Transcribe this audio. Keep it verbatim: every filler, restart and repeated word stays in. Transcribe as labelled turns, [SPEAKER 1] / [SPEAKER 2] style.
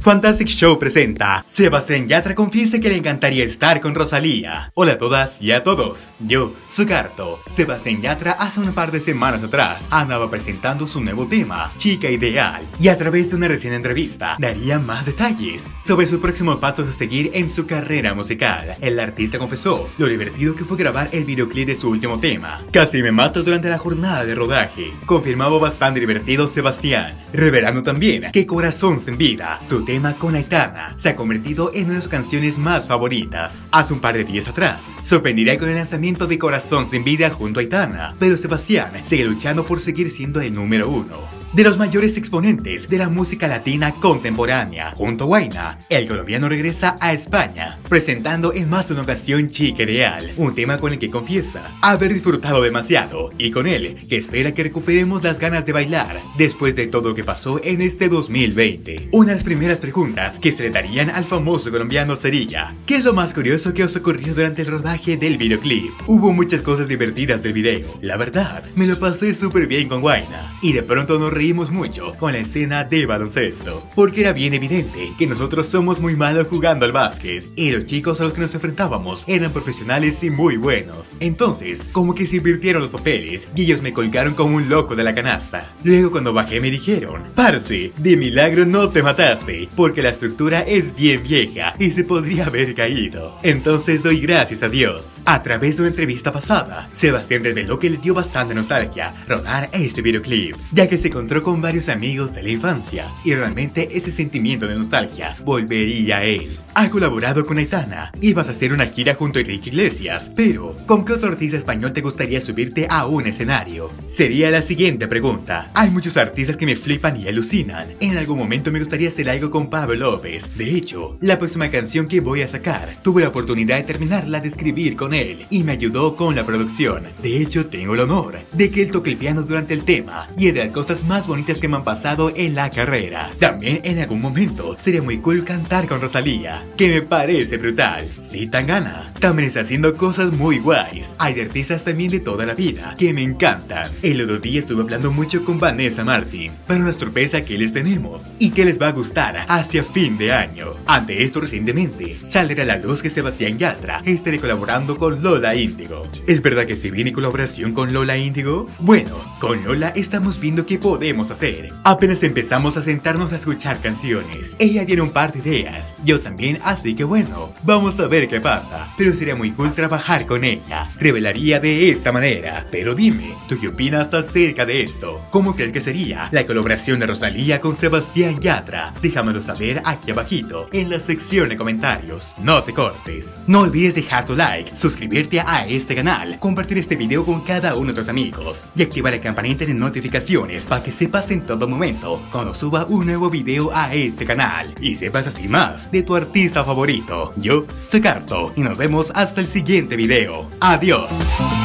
[SPEAKER 1] Fantastic Show presenta Sebastián Yatra confiesa que le encantaría estar con Rosalía. Hola a todas y a todos, yo soy Garto. Sebastián Yatra hace un par de semanas atrás andaba presentando su nuevo tema, Chica Ideal, y a través de una reciente entrevista daría más detalles sobre sus próximos pasos a seguir en su carrera musical. El artista confesó lo divertido que fue grabar el videoclip de su último tema, Casi me mato, durante la jornada de rodaje. Confirmaba bastante divertido Sebastián, revelando también que Corazón sin Vida, su tema con Aitana, se ha convertido en una de sus canciones más favoritas. Hace un par de días atrás, sorprendería con el lanzamiento de Corazón sin Vida junto a Aitana, pero Sebastián sigue luchando por seguir siendo el número uno de los mayores exponentes de la música latina contemporánea. Junto a Huayna, el colombiano regresa a España, presentando en más de una ocasión Chica Ideal, un tema con el que confiesa haber disfrutado demasiado, y con él que espera que recuperemos las ganas de bailar después de todo lo que pasó en este dos mil veinte. Una de las primeras preguntas que se le darían al famoso colombiano sería: ¿qué es lo más curioso que os ocurrió durante el rodaje del videoclip? Hubo muchas cosas divertidas del video, la verdad, me lo pasé súper bien con Huayna, y de pronto nos reímos mucho con la escena de baloncesto, porque era bien evidente que nosotros somos muy malos jugando al básquet, y los chicos a los que nos enfrentábamos eran profesionales y muy buenos. Entonces, como que se invirtieron los papeles, y ellos me colgaron como un loco de la canasta. Luego cuando bajé me dijeron: parce, de milagro no te mataste, porque la estructura es bien vieja y se podría haber caído. Entonces doy gracias a Dios. A través de una entrevista pasada, Sebastián reveló que le dio bastante nostalgia rodar este videoclip, ya que se encontró con varios amigos de la infancia, y realmente ese sentimiento de nostalgia volvería a él. Ha colaborado con Aitana y vas a hacer una gira junto a Enrique Iglesias, pero ¿con qué otro artista español te gustaría subirte a un escenario? Sería la siguiente pregunta. Hay muchos artistas que me flipan y alucinan. En algún momento me gustaría hacer algo con Pablo López. De hecho, la próxima canción que voy a sacar, tuve la oportunidad de terminarla de escribir con él y me ayudó con la producción. De hecho, tengo el honor de que él toque el piano durante el tema, y es de las cosas más bonitas que me han pasado en la carrera. También en algún momento sería muy cool cantar con Rosalía, que me parece brutal. Sí, Tangana también está haciendo cosas muy guays. Hay de artistas también de toda la vida que me encantan. El otro día estuve hablando mucho con Vanessa Martín para una sorpresa que les tenemos y que les va a gustar hacia fin de año. Ante esto, recientemente saldrá a la luz que Sebastián Yatra estará colaborando con Lola Índigo. ¿Es verdad que se viene colaboración con Lola Índigo? Bueno, con Lola estamos viendo qué podemos hacer. Apenas empezamos a sentarnos a escuchar canciones, ella tiene un par de ideas, yo también, así que bueno, vamos a ver qué pasa. Pero sería muy cool trabajar con ella, revelaría de esta manera. Pero dime, ¿tú qué opinas acerca de esto? ¿Cómo crees que sería la colaboración de Rosalía con Sebastián Yatra? Déjamelo saber aquí abajito en la sección de comentarios. No te cortes. No olvides dejar tu like, suscribirte a este canal, compartir este video con cada uno de tus amigos y activar la campanita de notificaciones para que sepas en todo momento cuando suba un nuevo video a este canal y sepas así más de tu artista favorito. Yo soy Garto y nos vemos hasta el siguiente video. Adiós.